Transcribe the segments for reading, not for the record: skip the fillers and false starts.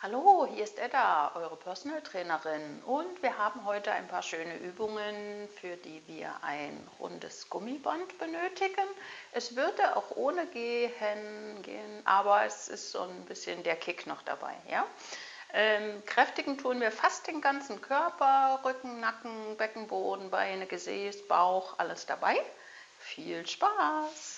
Hallo, hier ist Edda, eure Personal Trainerin, und wir haben heute ein paar schöne Übungen, für die wir ein rundes Gummiband benötigen. Es würde auch ohne gehen, aber es ist so ein bisschen der Kick noch dabei. Ja? Kräftigen tun wir fast den ganzen Körper, Rücken, Nacken, Beckenboden, Beine, Gesäß, Bauch, alles dabei. Viel Spaß!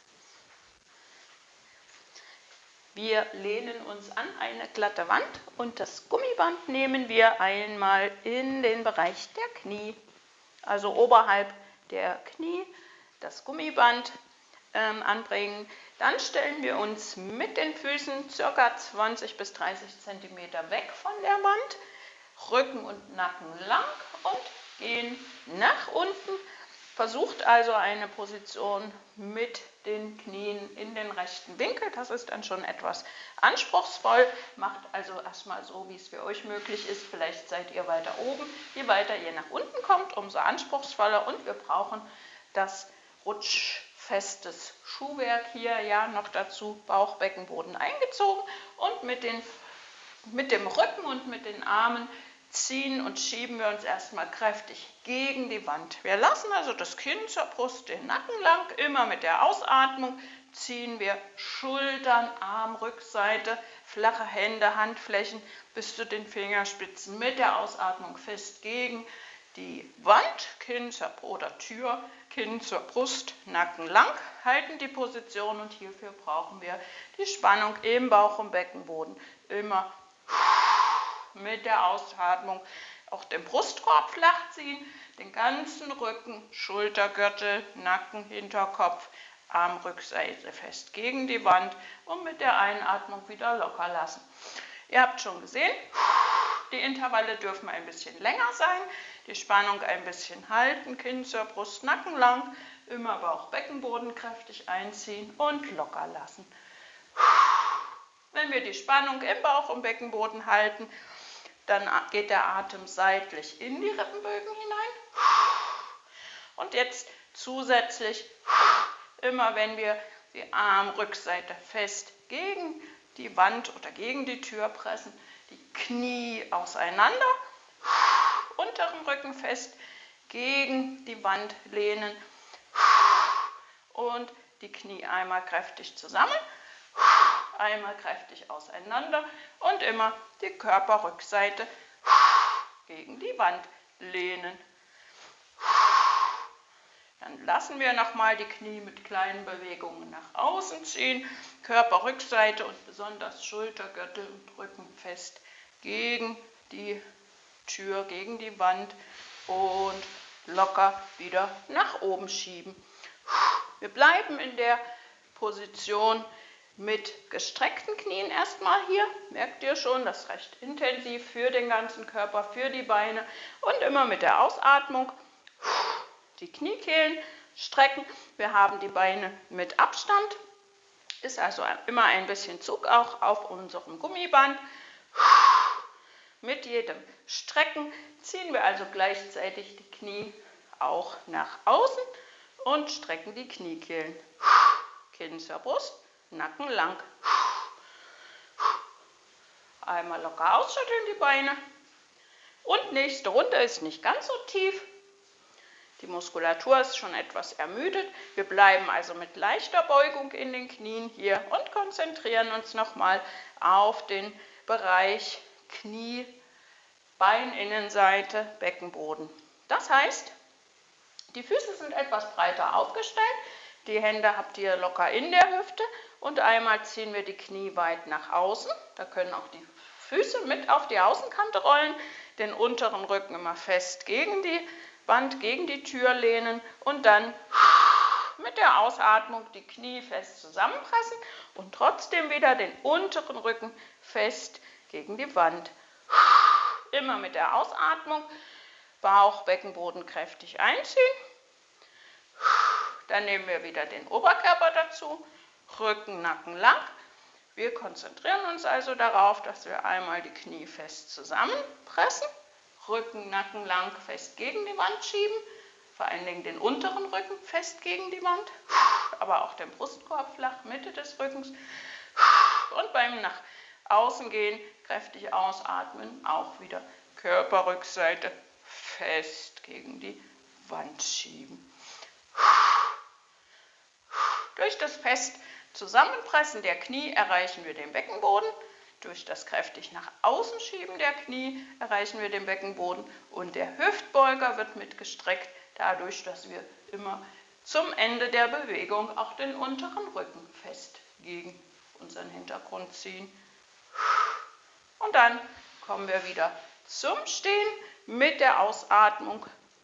Wir lehnen uns an eine glatte Wand und das Gummiband nehmen wir einmal in den Bereich der Knie, also oberhalb der Knie das Gummiband anbringen. Dann stellen wir uns mit den Füßen ca. 20 bis 30 cm weg von der Wand, Rücken und Nacken lang und gehen nach unten. Versucht also eine Position mit den Knien in den rechten Winkel. Das ist dann schon etwas anspruchsvoll. Macht also erstmal so, wie es für euch möglich ist. Vielleicht seid ihr weiter oben. Je weiter ihr nach unten kommt, umso anspruchsvoller. Und wir brauchen das rutschfestes Schuhwerk hier. Ja, noch dazu Bauch, Beckenboden eingezogen. Und mit dem Rücken und mit den Armen ziehen und schieben wir uns erstmal kräftig gegen die Wand. Wir lassen also das Kinn zur Brust, den Nacken lang. Immer mit der Ausatmung ziehen wir Schultern, Armrückseite, flache Hände, Handflächen bis zu den Fingerspitzen. Mit der Ausatmung fest gegen die Wand, Kinn zur oder Tür, Kinn zur Brust, Nacken lang. Halten die Position und hierfür brauchen wir die Spannung im Bauch- und Beckenboden. Immer mit der Ausatmung auch den Brustkorb flach ziehen, den ganzen Rücken, Schultergürtel, Nacken, Hinterkopf, Armrückseite fest gegen die Wand und mit der Einatmung wieder locker lassen. Ihr habt schon gesehen, die Intervalle dürfen ein bisschen länger sein, die Spannung ein bisschen halten, Kinn zur Brust, Nacken lang, immer Bauch, Beckenboden kräftig einziehen und locker lassen. Wenn wir die Spannung im Bauch und Beckenboden halten, dann geht der Atem seitlich in die Rippenbögen hinein. Und jetzt zusätzlich, immer wenn wir die Armrückseite fest gegen die Wand oder gegen die Tür pressen, die Knie auseinander, unteren Rücken fest gegen die Wand lehnen und die Knie einmal kräftig zusammen, einmal kräftig auseinander und immer die Körperrückseite gegen die Wand lehnen. Dann lassen wir nochmal die Knie mit kleinen Bewegungen nach außen ziehen, Körperrückseite und besonders Schultergürtel und Rücken fest gegen die Tür, gegen die Wand und locker wieder nach oben schieben. Wir bleiben in der Position mit gestreckten Knien erstmal hier. Merkt ihr schon, das ist recht intensiv für den ganzen Körper, für die Beine. Und immer mit der Ausatmung die Kniekehlen strecken. Wir haben die Beine mit Abstand. Ist also immer ein bisschen Zug auch auf unserem Gummiband. Mit jedem Strecken ziehen wir also gleichzeitig die Knie auch nach außen und strecken die Kniekehlen. Kinn zur Brust, Nacken lang. Einmal locker ausschütteln die Beine. Und nächste Runde ist nicht ganz so tief. Die Muskulatur ist schon etwas ermüdet. Wir bleiben also mit leichter Beugung in den Knien hier und konzentrieren uns nochmal auf den Bereich Knie, Beininnenseite, Beckenboden. Das heißt, die Füße sind etwas breiter aufgestellt. Die Hände habt ihr locker in der Hüfte und einmal ziehen wir die Knie weit nach außen. Da können auch die Füße mit auf die Außenkante rollen, den unteren Rücken immer fest gegen die Wand, gegen die Tür lehnen und dann mit der Ausatmung die Knie fest zusammenpressen und trotzdem wieder den unteren Rücken fest gegen die Wand. Immer mit der Ausatmung Bauch, Beckenboden kräftig einziehen. Dann nehmen wir wieder den Oberkörper dazu, Rücken, Nacken lang. Wir konzentrieren uns also darauf, dass wir einmal die Knie fest zusammenpressen, Rücken, Nacken lang fest gegen die Wand schieben, vor allen Dingen den unteren Rücken fest gegen die Wand, aber auch den Brustkorb flach, Mitte des Rückens. Und beim nach außen gehen, kräftig ausatmen, auch wieder Körperrückseite fest gegen die Wand schieben. Durch das fest Zusammenpressen der Knie erreichen wir den Beckenboden. Durch das kräftig nach außen schieben der Knie erreichen wir den Beckenboden und der Hüftbeuger wird mitgestreckt, dadurch, dass wir immer zum Ende der Bewegung auch den unteren Rücken fest gegen unseren Hintergrund ziehen. Und dann kommen wir wieder zum Stehen mit der Ausatmung.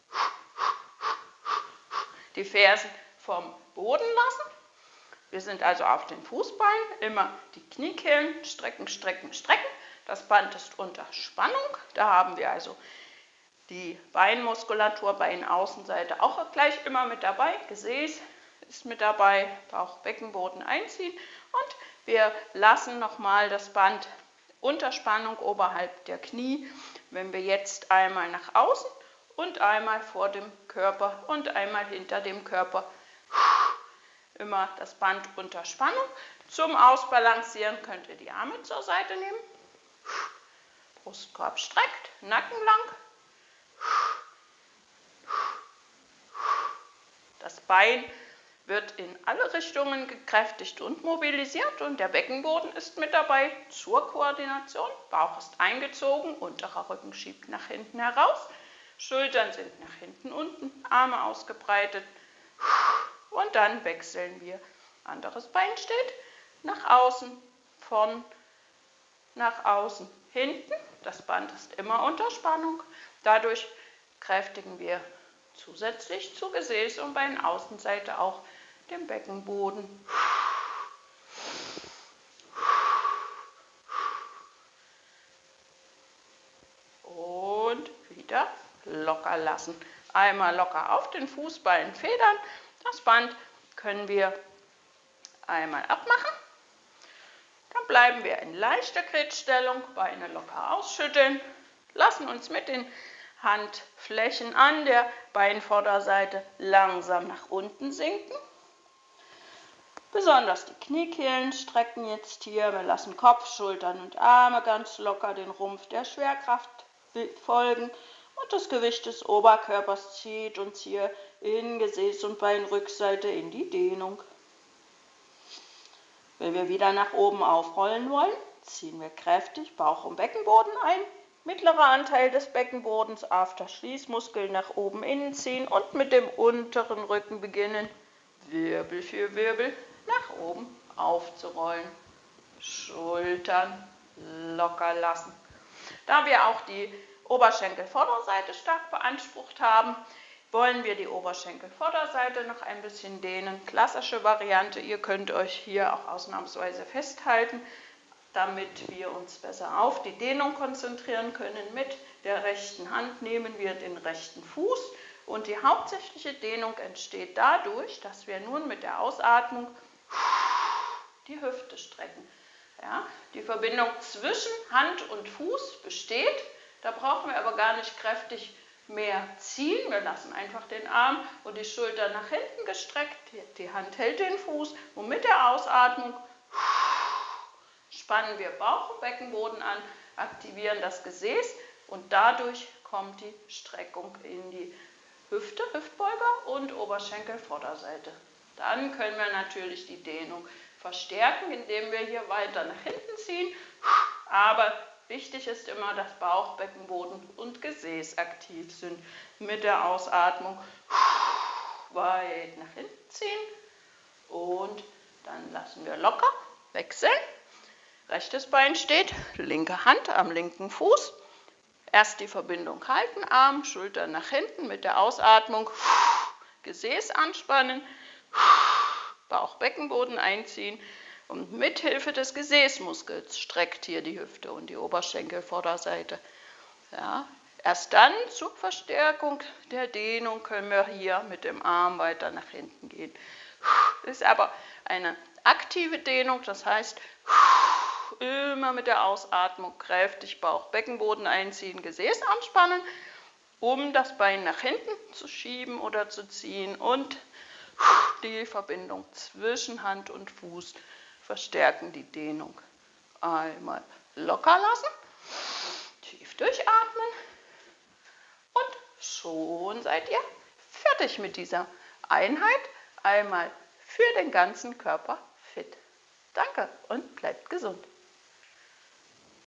Die Fersen vom Boden lassen. Wir sind also auf den Fußballen, immer die Kniekehlen strecken, strecken, strecken. Das Band ist unter Spannung. Da haben wir also die Beinmuskulatur, Beinaußenseite auch gleich immer mit dabei. Gesäß ist mit dabei, Bauch, Beckenboden einziehen. Und wir lassen nochmal das Band unter Spannung oberhalb der Knie. Wenn wir jetzt einmal nach außen und einmal vor dem Körper und einmal hinter dem Körper. Immer das Band unter Spannung. Zum Ausbalancieren könnt ihr die Arme zur Seite nehmen. Brustkorb streckt, Nacken lang. Das Bein wird in alle Richtungen gekräftigt und mobilisiert und der Beckenboden ist mit dabei zur Koordination. Bauch ist eingezogen, unterer Rücken schiebt nach hinten heraus. Schultern sind nach hinten unten, Arme ausgebreitet. Und dann wechseln wir. Anderes Bein steht nach außen, von nach außen, hinten. Das Band ist immer unter Spannung. Dadurch kräftigen wir zusätzlich zu Gesäß und Beinaußenseite auch den Beckenboden. Und wieder locker lassen. Einmal locker auf den Fußballen federn. Das Band können wir einmal abmachen. Dann bleiben wir in leichter Gritschstellung, Beine locker ausschütteln, lassen uns mit den Handflächen an der Beinvorderseite langsam nach unten sinken. Besonders die Kniekehlen strecken jetzt hier. Wir lassen Kopf, Schultern und Arme ganz locker den Rumpf der Schwerkraft folgen. Und das Gewicht des Oberkörpers zieht uns hier in Gesäß- und Beinrückseite in die Dehnung. Wenn wir wieder nach oben aufrollen wollen, ziehen wir kräftig Bauch- und Beckenboden ein. Mittlerer Anteil des Beckenbodens, After-Schließmuskel nach oben innen ziehen und mit dem unteren Rücken beginnen, Wirbel für Wirbel nach oben aufzurollen. Schultern locker lassen. Da wir auch die Oberschenkelvorderseite stark beansprucht haben, wollen wir die Oberschenkelvorderseite noch ein bisschen dehnen. Klassische Variante, ihr könnt euch hier auch ausnahmsweise festhalten, damit wir uns besser auf die Dehnung konzentrieren können. Mit der rechten Hand nehmen wir den rechten Fuß und die hauptsächliche Dehnung entsteht dadurch, dass wir nun mit der Ausatmung die Hüfte strecken. Ja, die Verbindung zwischen Hand und Fuß besteht. Da brauchen wir aber gar nicht kräftig mehr ziehen. Wir lassen einfach den Arm und die Schulter nach hinten gestreckt. Die Hand hält den Fuß und mit der Ausatmung spannen wir Bauch und Beckenboden an, aktivieren das Gesäß und dadurch kommt die Streckung in die Hüfte, Hüftbeuger und Oberschenkelvorderseite. Dann können wir natürlich die Dehnung verstärken, indem wir hier weiter nach hinten ziehen. Aber wichtig ist immer, dass Bauch, Beckenboden und Gesäß aktiv sind. Mit der Ausatmung weit nach hinten ziehen und dann lassen wir locker wechseln. Rechtes Bein steht, linke Hand am linken Fuß. Erst die Verbindung halten, Arm, Schultern nach hinten. Mit der Ausatmung Gesäß anspannen, Bauch, Beckenboden einziehen. Und mit Hilfe des Gesäßmuskels streckt hier die Hüfte und die Oberschenkelvorderseite. Ja, erst dann zur Verstärkung der Dehnung können wir hier mit dem Arm weiter nach hinten gehen. Das ist aber eine aktive Dehnung, das heißt, immer mit der Ausatmung kräftig Bauch, Beckenboden einziehen, Gesäß anspannen, um das Bein nach hinten zu schieben oder zu ziehen und die Verbindung zwischen Hand und Fuß verstärken die Dehnung. Einmal locker lassen, tief durchatmen und schon seid ihr fertig mit dieser Einheit. Einmal für den ganzen Körper fit. Danke und bleibt gesund.